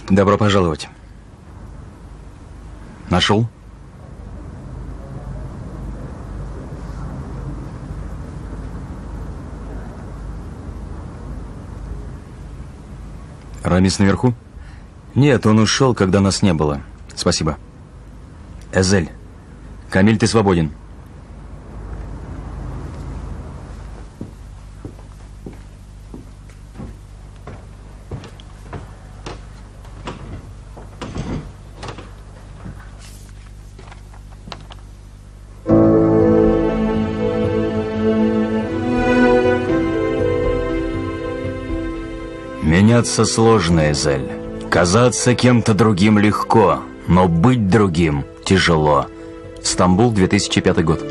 Добро пожаловать. Нашел? Рамис наверху? Нет, он ушел, когда нас не было. Спасибо. Эзель, Камиль, ты свободен. Меняться сложно, Эзель. Казаться кем-то другим легко, но быть другим тяжело. Стамбул, 2005 год.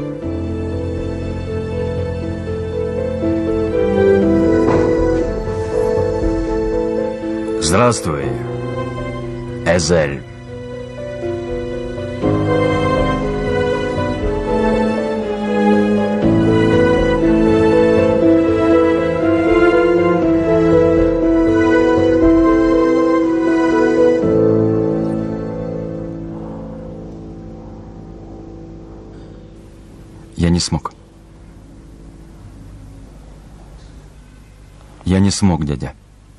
Здравствуй, Эзель. Я не смог. Я не смог, дядя.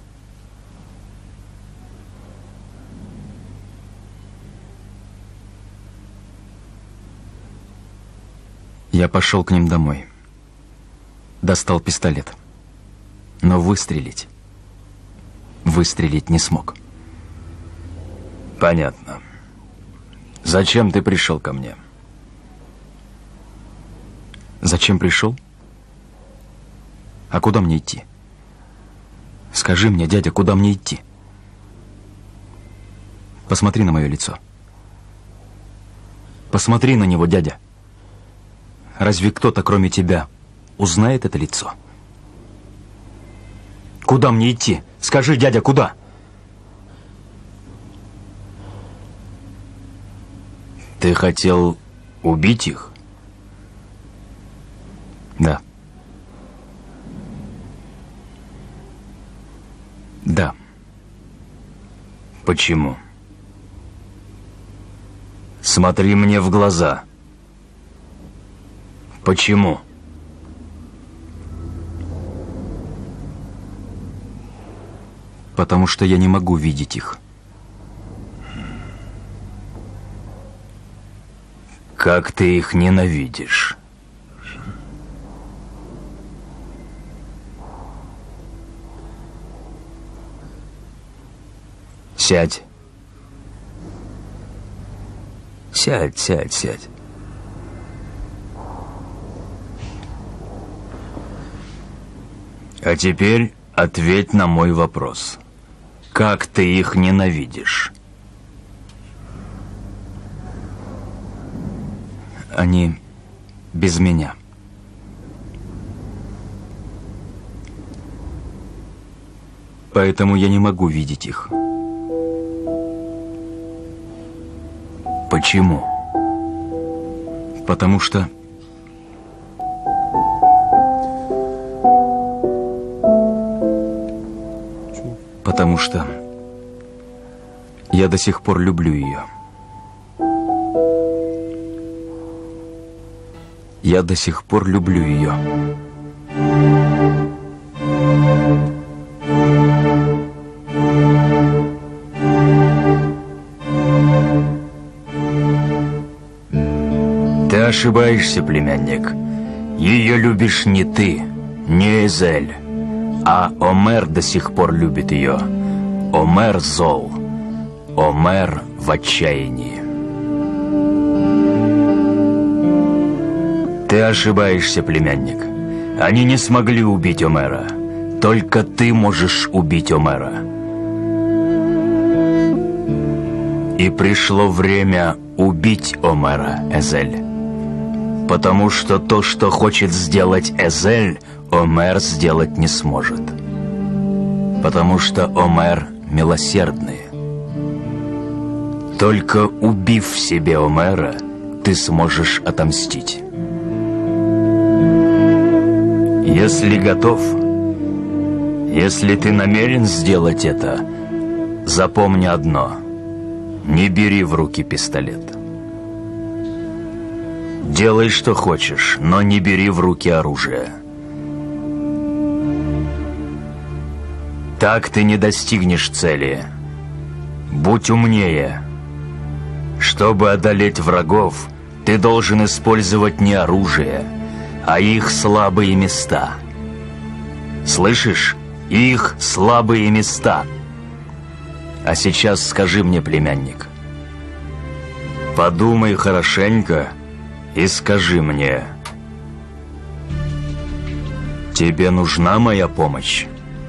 Я пошел к ним домой. Достал пистолет. Но выстрелить не смог. Понятно. Зачем ты пришел ко мне? Зачем пришел? А куда мне идти? Скажи мне, дядя, куда мне идти? Посмотри на мое лицо. Посмотри на него, дядя. Разве кто-то, кроме тебя, узнает это лицо? Куда мне идти? Скажи, дядя, куда? Ты хотел убить их? Да. Да. Почему? Смотри мне в глаза. Почему? Потому что я не могу видеть их. Как ты их ненавидишь? Сядь. Сядь. А теперь ответь на мой вопрос. Как ты их ненавидишь? Они без меня. Поэтому я не могу видеть их. Почему? Потому что... я до сих пор люблю ее. Я до сих пор люблю ее. Ты ошибаешься, племянник. Ее любишь не ты, не Эзель, а Омер до сих пор любит ее. Омер зол. Омер в отчаянии. Ты ошибаешься, племянник. Они не смогли убить Омера. Только ты можешь убить Омера. И пришло время убить Омера, Эзель. Потому что то, что хочет сделать Эзель, Омер сделать не сможет. Потому что Омер милосердный. Только убив в себе Омера, ты сможешь отомстить. Если готов, если ты намерен сделать это, Запомни одно. Не бери в руки пистолет. Делай, что хочешь, но не бери в руки оружие. Так ты не достигнешь цели. Будь умнее. Чтобы одолеть врагов, ты должен использовать не оружие, а их слабые места. Слышишь? Их слабые места. А сейчас скажи мне, племянник, подумай хорошенько и скажи мне, тебе нужна моя помощь?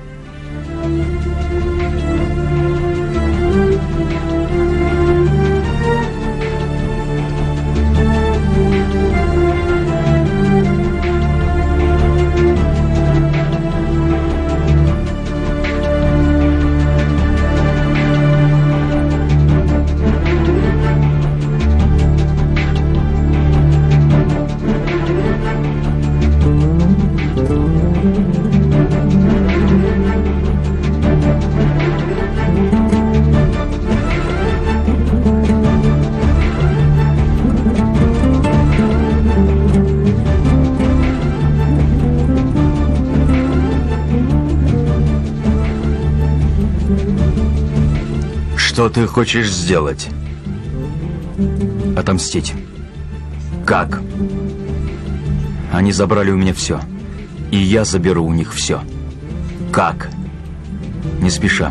Что ты хочешь сделать? Отомстить. Как? Они забрали у меня все. И я заберу у них все. Как? Не спеша.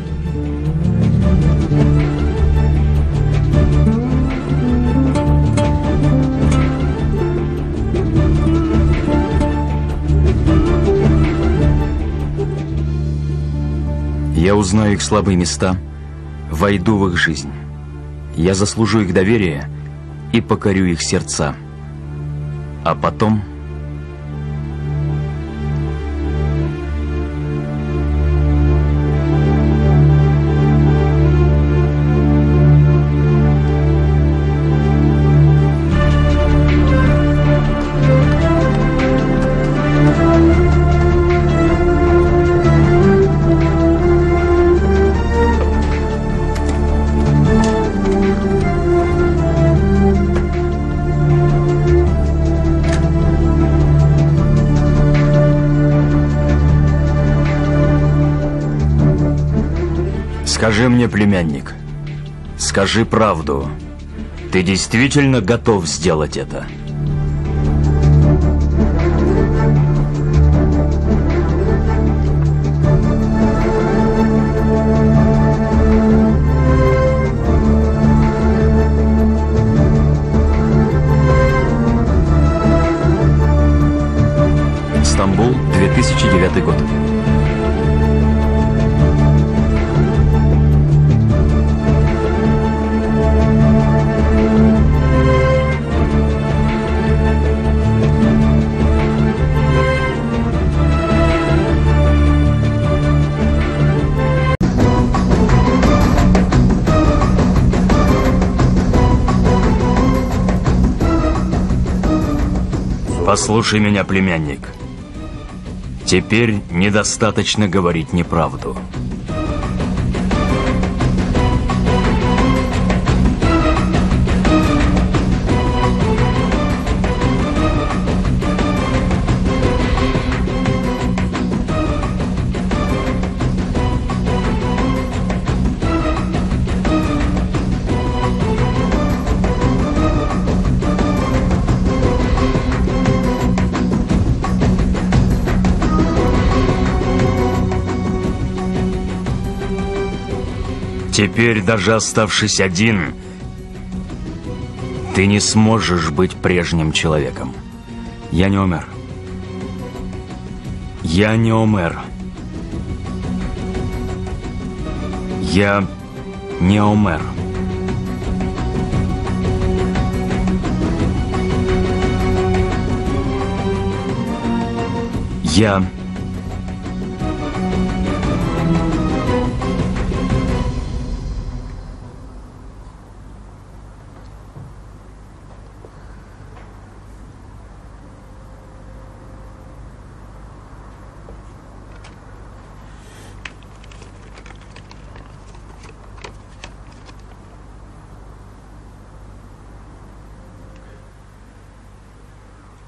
Я узнаю их слабые места, войду в их жизнь. Я заслужу их доверие и покорю их сердца. А потом... Скажи мне, племянник, скажи правду. Ты действительно готов сделать это? Стамбул, 2009 год. Послушай меня, племянник. Теперь недостаточно говорить неправду. Теперь, даже оставшись один, ты не сможешь быть прежним человеком. Я не Омер. Я не Омер. Я не Омер. Я...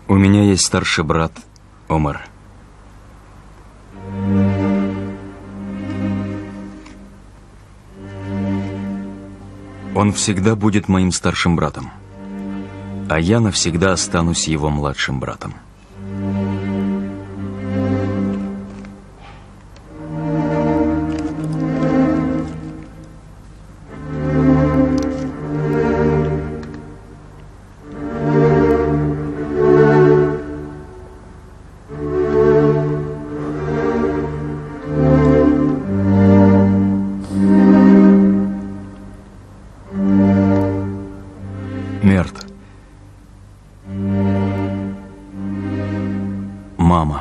У меня есть старший брат Омер. Он всегда будет моим старшим братом, а я навсегда останусь его младшим братом. Мерт. Мама.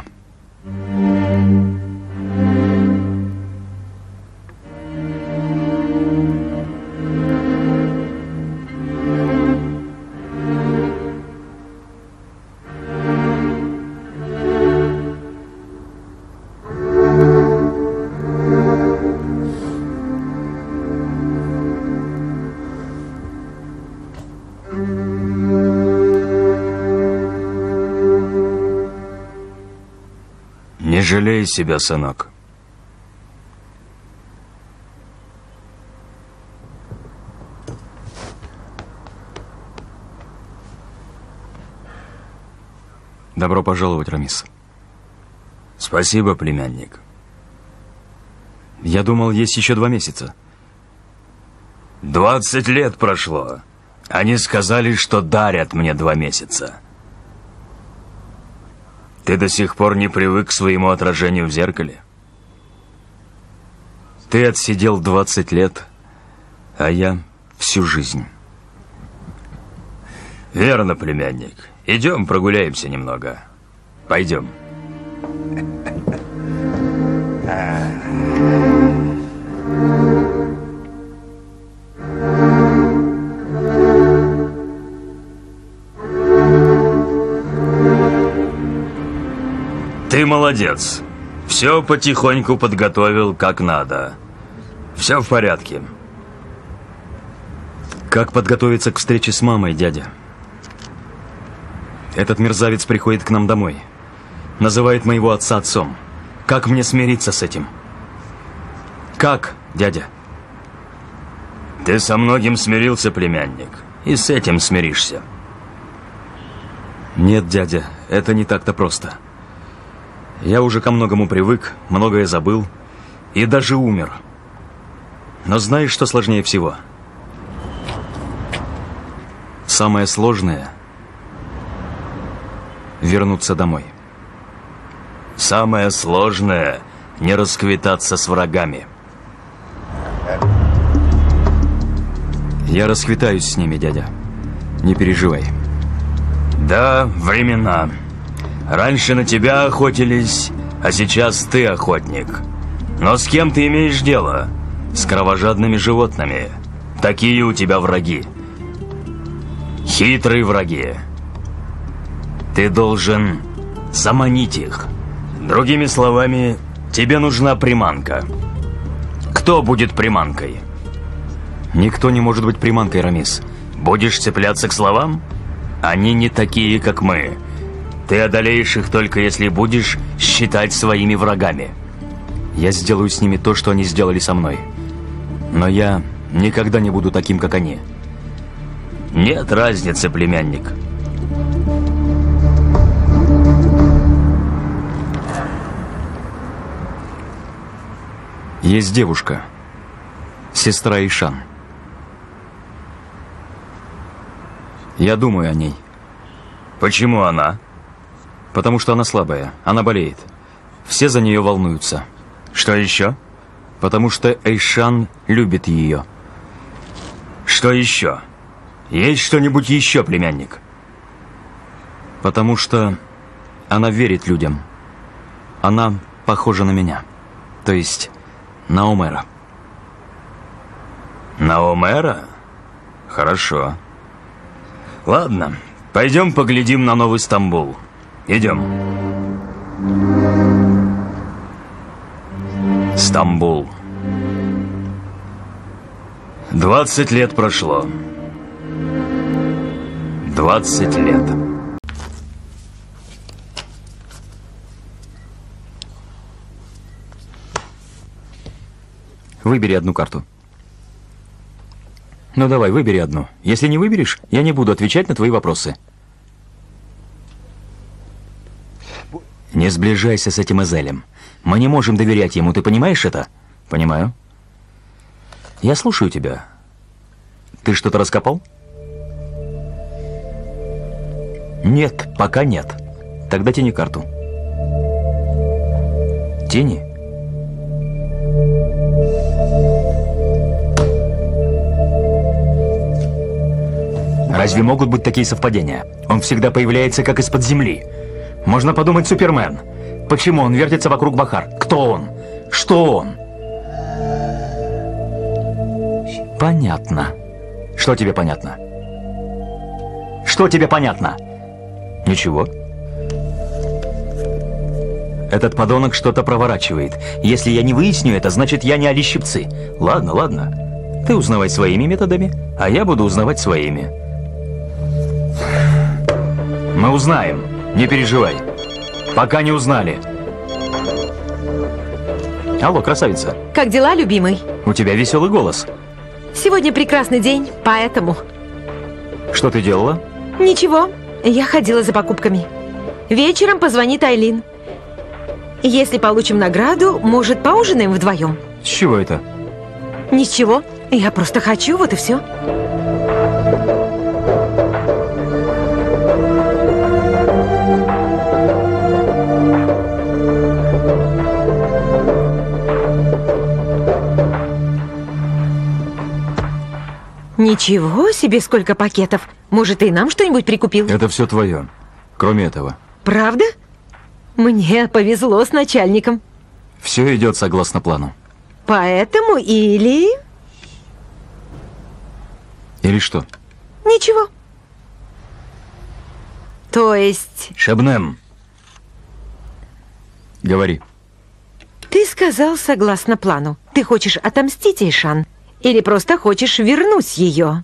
Не жалей себя, сынок. Добро пожаловать, Рамис. Спасибо, племянник. Я думал, есть еще 2 месяца. 20 лет прошло. Они сказали, что дарят мне 2 месяца. Ты до сих пор не привык к своему отражению в зеркале? Ты отсидел 20 лет, а я всю жизнь. Верно, племянник. Идем прогуляемся немного. Пойдем. Ты молодец. Все потихоньку подготовил как надо. Все в порядке. Как подготовиться к встрече с мамой, дядя? Этот мерзавец приходит к нам домой. Называет моего отца отцом. Как мне смириться с этим? Как, дядя? Ты со многим смирился, племянник. И с этим смиришься. Нет, дядя, это не так-то просто. Я уже ко многому привык, многое забыл и даже умер. Но знаешь, что сложнее всего? Самое сложное — вернуться домой. Самое сложное — не расквитаться с врагами. Я расквитаюсь с ними, дядя. Не переживай. Да, времена. Раньше на тебя охотились, а сейчас ты охотник. Но с кем ты имеешь дело? С кровожадными животными. Такие у тебя враги. Хитрые враги. Ты должен заманить их. Другими словами, тебе нужна приманка. Кто будет приманкой? Никто не может быть приманкой, Рамис. Будешь цепляться к словам? Они не такие, как мы. Ты одолеешь их только если будешь считать своими врагами. Я сделаю с ними то, что они сделали со мной. Но я никогда не буду таким, как они. Нет разницы, племянник. Есть девушка, сестра Эйшан. Я думаю о ней. Почему она? Потому что она слабая, она болеет. Все за нее волнуются. Что еще? Потому что Эйшан любит ее. Что еще? Есть что-нибудь еще, племянник? Потому что она верит людям. Она похожа на меня. То есть на Омера. На Омера? Хорошо. Ладно, пойдем поглядим на Новый Стамбул. Идем. Стамбул. 20 лет прошло. 20 лет. Выбери одну карту. Ну давай, выбери одну. Если не выберешь, я не буду отвечать на твои вопросы. Не сближайся с этим Эзелем. Мы не можем доверять ему, ты понимаешь это? Понимаю. Я слушаю тебя. Ты что-то раскопал? Нет, пока нет. Тогда тяни карту. Тяни. Разве могут быть такие совпадения? Он всегда появляется как из-под земли. Можно подумать, Супермен. Почему он вертится вокруг Бахар? Кто он? Что он? Понятно. Что тебе понятно? Что тебе понятно? Ничего. Этот подонок что-то проворачивает. Если я не выясню это, значит, я не Али Щипцы. Ладно, ладно. Ты узнавай своими методами, а я буду узнавать своими. Мы узнаем. Не переживай. Пока не узнали. Алло, красавица. Как дела, любимый? У тебя веселый голос. Сегодня прекрасный день, поэтому... Что ты делала? Ничего, я ходила за покупками. Вечером позвонит Айлин. Если получим награду, может, поужинаем вдвоем? С чего это? Ничего, я просто хочу, вот и все. Ничего себе, сколько пакетов. Может, ты и нам что-нибудь прикупил? Это все твое. Кроме этого. Правда? Мне повезло с начальником. Все идет согласно плану. Поэтому или... Или что? Ничего. То есть... Шебнем. Говори. Ты сказал согласно плану. Ты хочешь отомстить Эйшан? Или просто хочешь вернуть ее?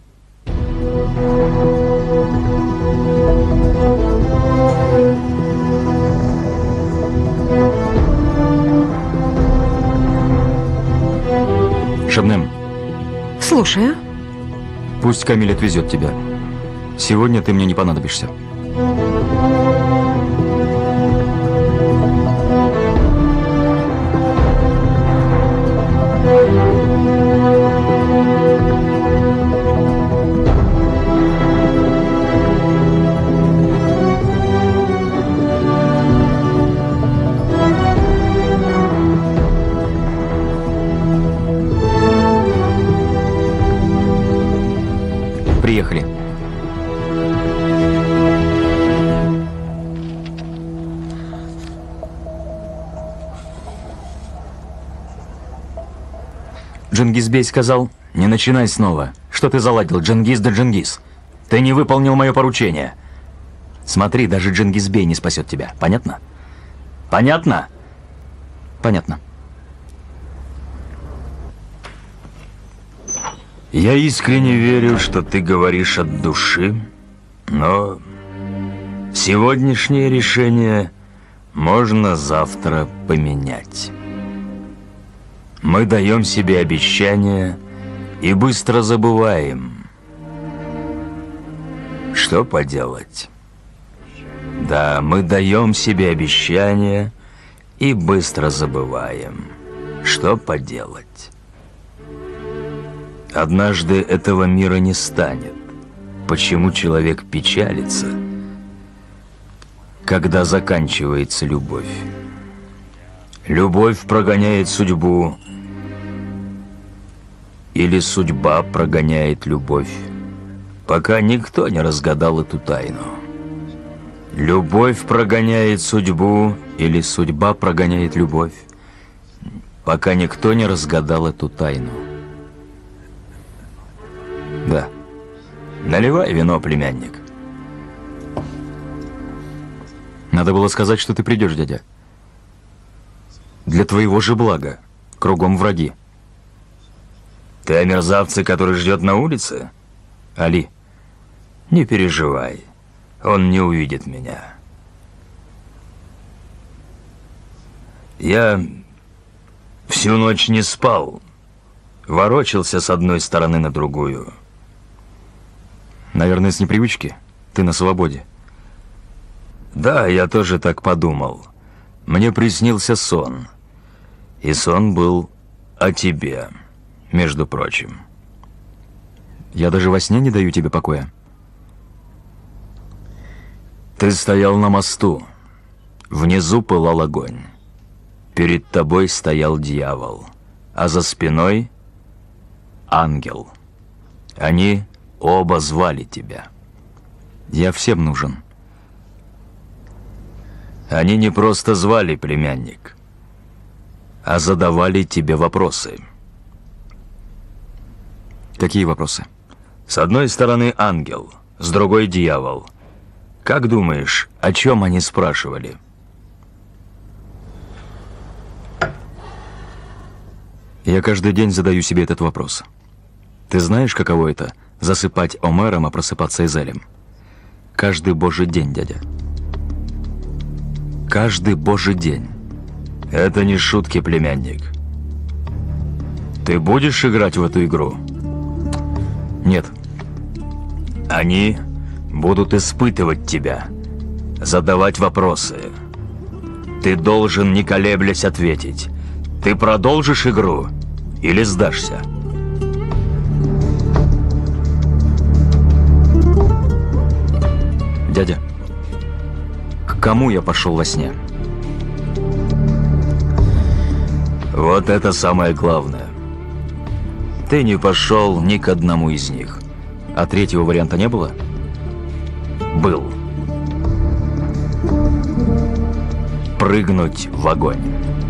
Шебнем. Слушаю. Пусть Камиль отвезет тебя. Сегодня ты мне не понадобишься. Приехали. Джингизбей сказал, не начинай снова. Что ты заладил, Джингиз да Джингиз? Ты не выполнил мое поручение. Смотри, даже Джингизбей не спасет тебя. Понятно? Понятно? Понятно. Я искренне верю, что ты говоришь от души, но сегодняшнее решение можно завтра поменять. Мы даем себе обещания и быстро забываем. Что поделать? Да, мы даем себе обещания и быстро забываем. Что поделать? Однажды этого мира не станет. Почему человек печалится, когда заканчивается любовь? Любовь прогоняет судьбу, или судьба прогоняет любовь, пока никто не разгадал эту тайну. Любовь прогоняет судьбу, или судьба прогоняет любовь, пока никто не разгадал эту тайну. Да. Наливай вино, племянник. Надо было сказать, что ты придешь, дядя. Для твоего же блага. Кругом враги. Ты о мерзавце, который ждет на улице? Али. Не переживай. Он не увидит меня. Я всю ночь не спал. ворочался с одной стороны на другую. Наверное, с непривычки. Ты на свободе. Да, я тоже так подумал. Мне приснился сон. И сон был о тебе, между прочим. Я даже во сне не даю тебе покоя. Ты стоял на мосту. Внизу пылал огонь. Перед тобой стоял дьявол, а за спиной ангел. Они оба звали тебя. Я всем нужен. Они не просто звали, племянник, а задавали тебе вопросы. Какие вопросы? С одной стороны ангел, с другой дьявол. Как думаешь, о чем они спрашивали? Я каждый день задаю себе этот вопрос. Ты знаешь, каково это — засыпать Омером, а просыпаться Эзелем? Каждый божий день, дядя. Каждый божий день. Это не шутки, племянник. Ты будешь играть в эту игру? Нет. Они будут испытывать тебя, задавать вопросы. Ты должен, не колеблясь, ответить. Ты продолжишь игру или сдашься? Дядя, к кому я пошел во сне? Вот это самое главное. Ты не пошел ни к одному из них. А третьего варианта не было? Был. Прыгнуть в огонь.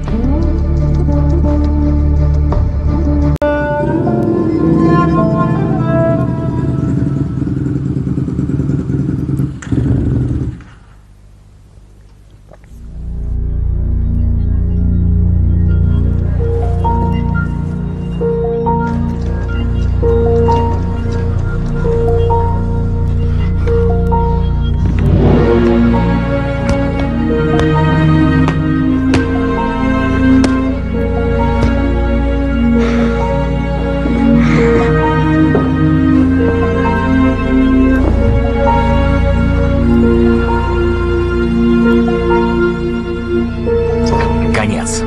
Конец.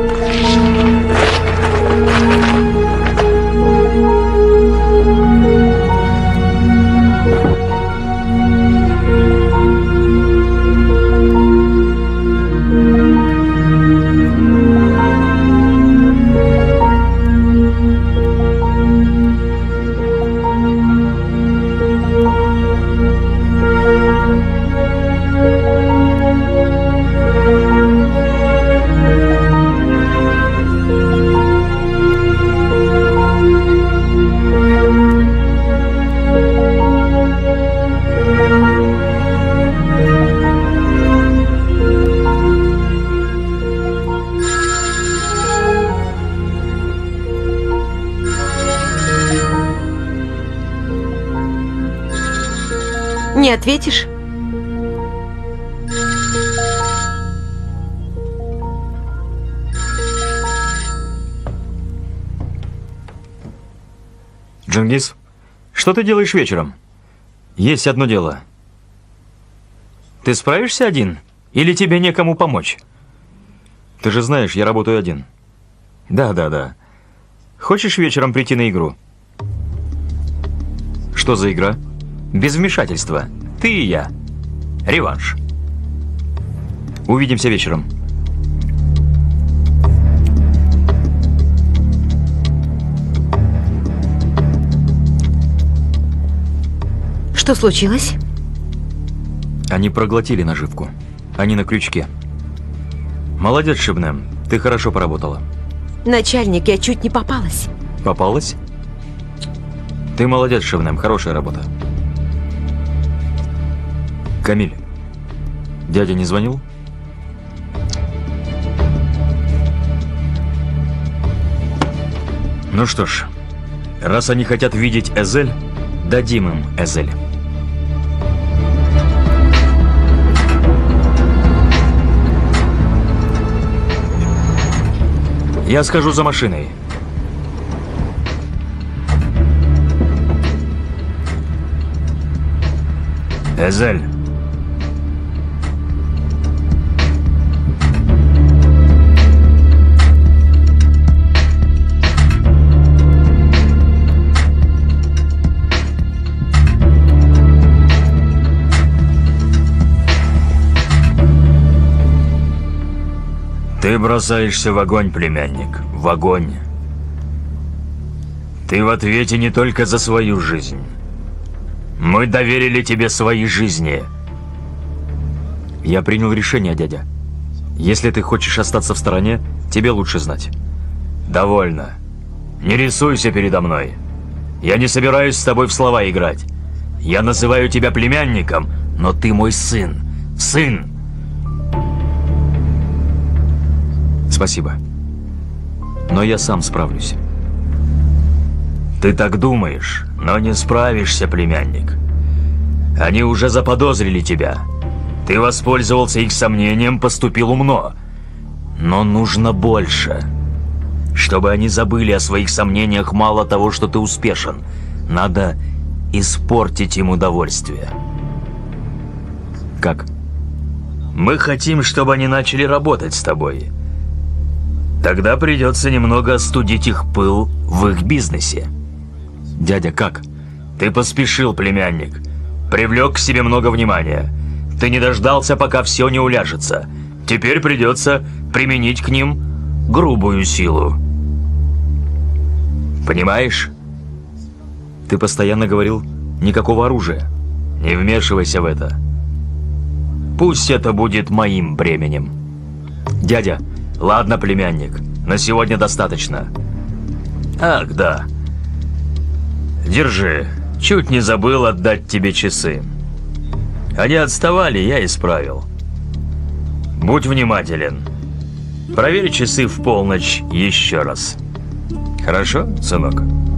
Не ответишь? Джингис, что ты делаешь вечером? Есть одно дело. Ты справишься один? Или тебе некому помочь? Ты же знаешь, я работаю один. Да. Хочешь вечером прийти на игру? Что за игра? Без вмешательства. Ты и я. Реванш. Увидимся вечером. Что случилось? Они проглотили наживку. Они на крючке. Молодец, Шебнем. Ты хорошо поработала. Начальник, я чуть не попалась. Попалась? Ты молодец, Шебнем. Хорошая работа. Камиль, дядя не звонил? Ну что ж, раз они хотят видеть Эзель, дадим им Эзель. Я схожу за машиной. Эзель. Ты бросаешься в огонь, племянник, в огонь. Ты в ответе не только за свою жизнь. Мы доверили тебе свои жизни. Я принял решение, дядя. Если ты хочешь остаться в стороне, тебе лучше знать. Довольно. Не рисуйся передо мной. Я не собираюсь с тобой в слова играть. Я называю тебя племянником, но ты мой сын. Сын! Спасибо. Но я сам справлюсь. Ты так думаешь, но не справишься, племянник. Они уже заподозрили тебя. Ты воспользовался их сомнением, поступил умно. Но нужно больше. Чтобы они забыли о своих сомнениях, мало того, что ты успешен. Надо испортить им удовольствие. Как? Мы хотим, чтобы они начали работать с тобой. Тогда придется немного остудить их пыл в их бизнесе. Дядя, как? Ты поспешил, племянник. Привлек к себе много внимания. Ты не дождался, пока все не уляжется. Теперь придется применить к ним грубую силу. Понимаешь? Ты постоянно говорил, никакого оружия. Не вмешивайся в это. Пусть это будет моим бременем. Дядя. Ладно, племянник, на сегодня достаточно. Ах, да. Держи. Чуть не забыл отдать тебе часы. Они отставали, я исправил. Будь внимателен. Проверь часы в полночь еще раз. Хорошо, сынок?